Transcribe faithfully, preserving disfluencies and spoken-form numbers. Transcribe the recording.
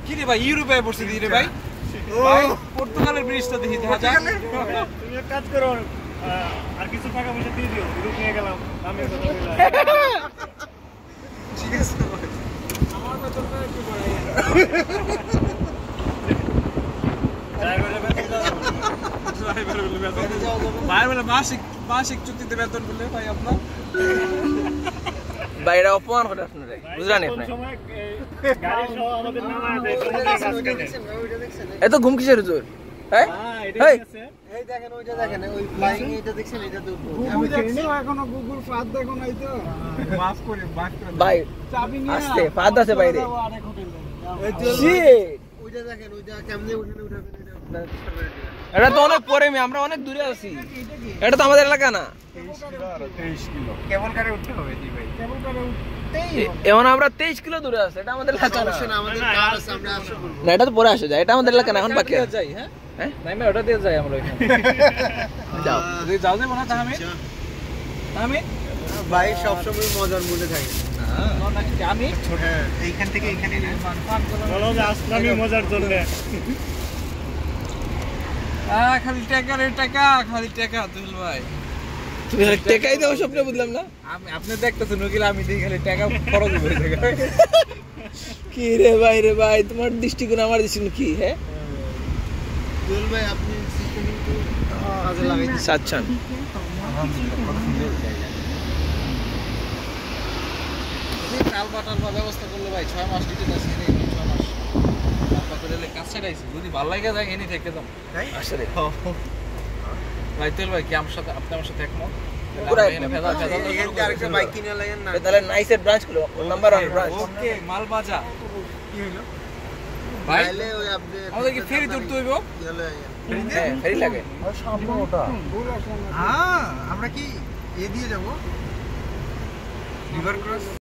কি রে ভাই ইউরোপে পড়ছে দি রে ভাই ভাই পর্তুগালের ব্রিজটা দেখি দেখা যায় তুমি এক কাজ করো আর কিছু টাকা পয়সা দিয়ে দিও ইউরোপ নিয়ে গেলাম আমি কথা বললাম ঠিক আছে ভাই আমার বেতনটা একটু বাড়াই ড্রাইভারের বেতন দাও ড্রাইভারের বেতন ভাই বলে মাসিক মাসিক চুক্তিতে বেতন বলে ভাই আপনার বাইরে অপমান করে আপনারা বুঝলেন আপনি গাড়ি সহ আমাদের নামা আছে এত ঘুম কিসের হুজুর হ্যাঁ এই এই দেখেন ওইটা দেখেন ওই ফ্লাইং এটা দেখছেন এটা তো আমি দেখছি এখনো গুগল ফাদ দেখো নাই তো মাফ করে মাফ করে ভাই চাবি নিয়ে আসতে ফাদ আছে বাইরে আরেক হোটেল ওইটা দেখেন ওইটা কেমনে ওখানে উঠাবেন এটা তো অনেক পরে আমরা অনেক দূরে আছি এটা তো আমাদের এলাকা না তেইশ কিলো কেবল কারে উঠতে হবে জি ভাই কেবল করে উঠতেই এখন আমরা তেইশ কিলো দূরে আছি এটা আমাদের এলাকা না সমস্যা না আমাদের কার আছে আমরা আসব না এটা তো পরে আসে যায় এটা আমাদের এলাকা না এখন বাকি আছে যাই হ্যাঁ হ্যাঁ নাই মে ওটা দিয়ে যাই আমরা ওখানে যাও তুই যাও দে মনে আমি আমি ভাই সব সময় মজার মুডে থাকে হ্যাঁ আমি হ্যাঁ এইখান থেকে এইখানে বলো যে আসলামই মজার জন্য আ খালি টাকা রে টাকা খালি টাকা তুল ভাই তুমি টাকাই দাও স্বপ্ন বুঝলাম না আমি আপনি দেখতেছেন নকিল আমি দেই খালি টাকা খরচ করে টাকা কি রে ভাই রে ভাই তোমার দৃষ্টিকোণ আমার দৃষ্টিকোণ কি হ্যাঁ দুল ভাই আপনি সিস্টেম তো কাজে লাগাই দিন সাচ্চান কাল বাটার ব্যবস্থা করলে ভাই ছয় মাস দিতে আছে রে ছয় মাস তারপর করে কাজ ছাড়াইছি যদি ভালো লাগে যায় এনি থেকে দাম তাই আসলে ভাই তেল ভাই কি আমার সাথে আপনি আমার সাথে একমত পুরো এনে ফেদা ফেদা এখান থেকে আরেকটা বাইক কিনে লাগেন না তাহলে নাইসের ব্রাঞ্চ খুলো নাম্বার ওয়ান ব্রাঞ্চ ওকে মাল বাজা কি হলো ভাই তাহলে ওই আপনি আমাদের কি ফেরি তুলতে হইব হ্যাঁ ফেরি লাগে সামনে ওটা হ্যাঁ আমরা কি এ দিয়ে যাব রিভার ক্রস